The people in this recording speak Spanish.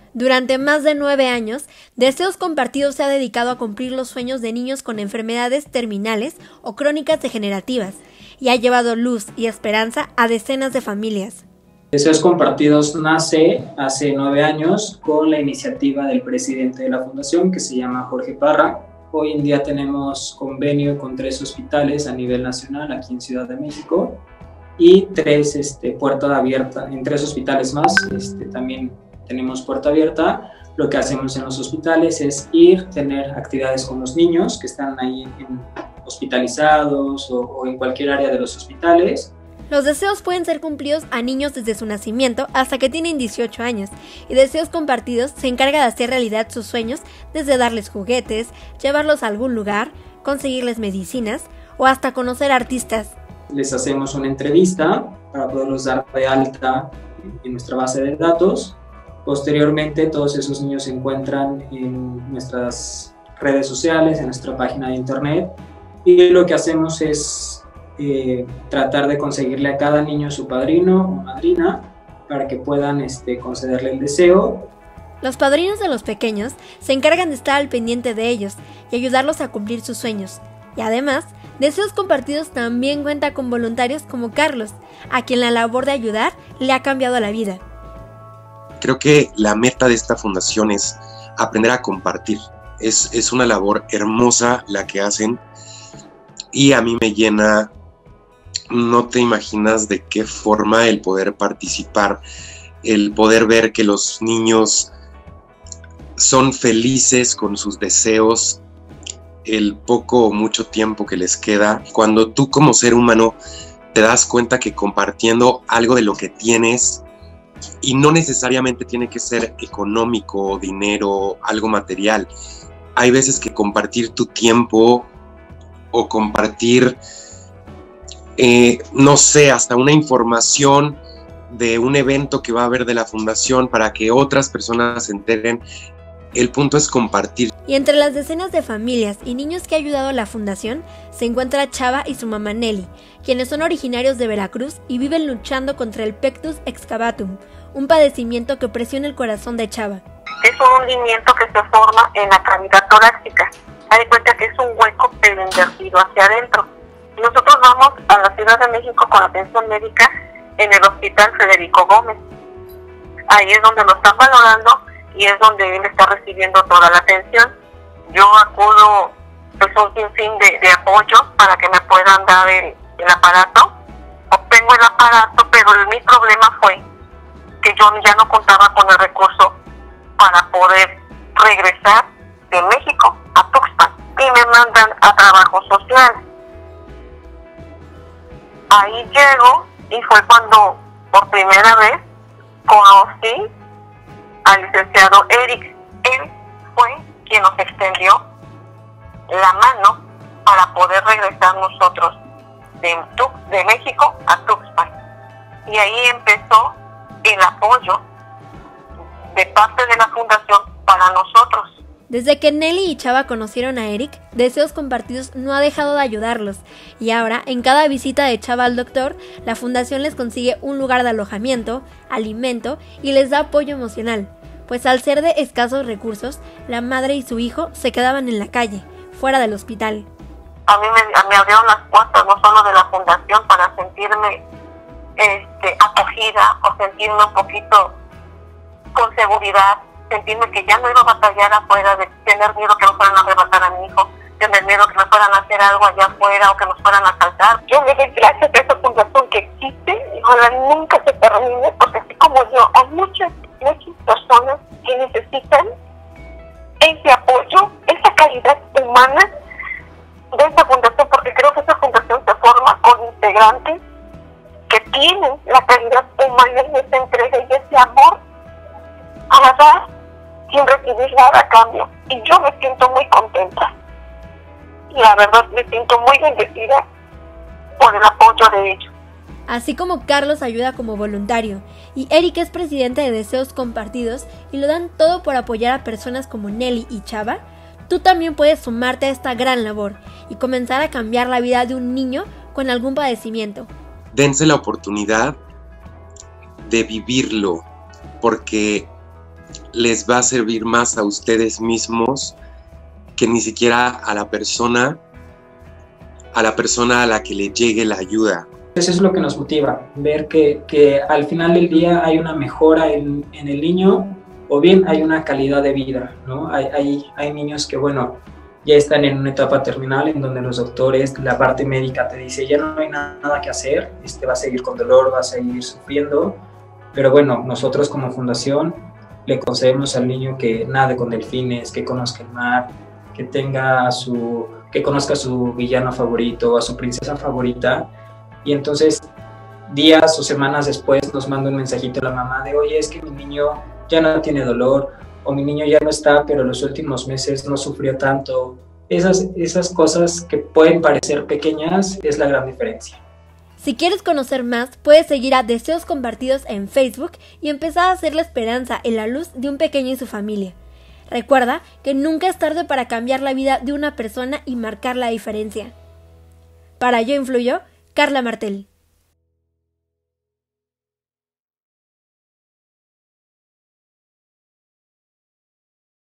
Durante más de 9 años, Deseos Compartidos se ha dedicado a cumplir los sueños de niños con enfermedades terminales o crónicas degenerativas y ha llevado luz y esperanza a decenas de familias. Deseos Compartidos nace hace 9 años con la iniciativa del presidente de la fundación, que se llama Jorge Parra. Hoy en día tenemos convenio con 3 hospitales a nivel nacional aquí en Ciudad de México y 3 puerta abierta, en 3 hospitales más también tenemos puerta abierta. Lo que hacemos en los hospitales es tener actividades con los niños que están ahí hospitalizados o en cualquier área de los hospitales. Los deseos pueden ser cumplidos a niños desde su nacimiento hasta que tienen 18 años, y Deseos Compartidos se encarga de hacer realidad sus sueños desde darles juguetes, llevarlos a algún lugar, conseguirles medicinas o hasta conocer artistas. Les hacemos una entrevista para poderlos dar de alta en nuestra base de datos. Posteriormente, todos esos niños se encuentran en nuestras redes sociales, en nuestra página de internet, y lo que hacemos es tratar de conseguirle a cada niño su padrino o madrina para que puedan concederle el deseo. Los padrinos de los pequeños se encargan de estar al pendiente de ellos y ayudarlos a cumplir sus sueños. Y además, Deseos Compartidos también cuenta con voluntarios como Carlos, a quien la labor de ayudar le ha cambiado la vida. Creo que la meta de esta fundación es aprender a compartir. Es una labor hermosa la que hacen y a mí me llena. No te imaginas de qué forma el poder participar, el poder ver que los niños son felices con sus deseos, el poco o mucho tiempo que les queda. Cuando tú como ser humano te das cuenta que compartiendo algo de lo que tienes, y no necesariamente tiene que ser económico, dinero, algo material. Hay veces que compartir tu tiempo o compartir, no sé, hasta una información de un evento que va a haber de la fundación para que otras personas se enteren. El punto es compartir. Y entre las decenas de familias y niños que ha ayudado a la fundación, se encuentra Chava y su mamá Nelly, quienes son originarios de Veracruz y viven luchando contra el Pectus excavatum, un padecimiento que presiona el corazón de Chava. Es un hundimiento que se forma en la cavidad torácica. Haz de cuenta que es un hueco pero invertido hacia adentro. Nosotros vamos a la Ciudad de México con atención médica en el Hospital Federico Gómez. Ahí es donde lo están valorando y es donde él está recibiendo toda la atención. Yo acudo pues un sinfín de apoyo para que me puedan dar el aparato. Obtengo el aparato, pero mi problema fue que yo ya no contaba con el recurso para poder regresar de México a Tuxpan y me mandan a trabajo social. Ahí llego y fue cuando por primera vez conocí al licenciado Eric. Él fue quien nos extendió la mano para poder regresar nosotros de México a Tuxpan. Y ahí empezó el apoyo de parte de la fundación para nosotros. Desde que Nelly y Chava conocieron a Eric, Deseos Compartidos no ha dejado de ayudarlos, y ahora, en cada visita de Chava al doctor, la fundación les consigue un lugar de alojamiento, alimento y les da apoyo emocional, pues al ser de escasos recursos, la madre y su hijo se quedaban en la calle, fuera del hospital. A mí me abrieron las puertas, no solo de la fundación, para sentirme acogida o sentirme un poquito con seguridad, sentirme que ya no iba a batallar afuera, de tener miedo que nos fueran a arrebatar a mi hijo, tener miedo que nos fueran a hacer algo allá afuera o que nos fueran a asaltar. Yo le doy gracias a esa fundación que existe y ojalá nunca se termine, porque así como yo, hay muchas personas que necesitan ese apoyo, esa calidad humana de esa fundación, porque creo que esa fundación se forma con integrantes que tienen la calidad humana y esa entrega y ese amor a dar sin recibir nada a cambio. Y yo me siento muy contenta. La verdad, me siento muy bendecida por el apoyo de ellos. Así como Carlos ayuda como voluntario y Eric es presidente de Deseos Compartidos y lo dan todo por apoyar a personas como Nelly y Chava, tú también puedes sumarte a esta gran labor y comenzar a cambiar la vida de un niño con algún padecimiento. Dense la oportunidad de vivirlo, porque les va a servir más a ustedes mismos que ni siquiera a la persona a la que le llegue la ayuda. Eso es lo que nos motiva, ver que al final del día hay una mejora en el niño, o bien hay una calidad de vida, ¿no? Hay niños que, bueno, ya están en una etapa terminal en donde los doctores, la parte médica te dice, ya no hay nada que hacer, va a seguir con dolor, va a seguir sufriendo, pero bueno, nosotros como fundación le concedemos al niño que nade con delfines, que conozca el mar, que conozca a su villano favorito, a su princesa favorita, y entonces días o semanas después nos manda un mensajito la mamá de, oye, es que mi niño ya no tiene dolor, o mi niño ya no está, pero los últimos meses no sufrió tanto. Esas cosas que pueden parecer pequeñas es la gran diferencia. Si quieres conocer más, puedes seguir a Deseos Compartidos en Facebook y empezar a hacer la esperanza en la luz de un pequeño y su familia. Recuerda que nunca es tarde para cambiar la vida de una persona y marcar la diferencia. Para Yo Influyo, Carla Martel.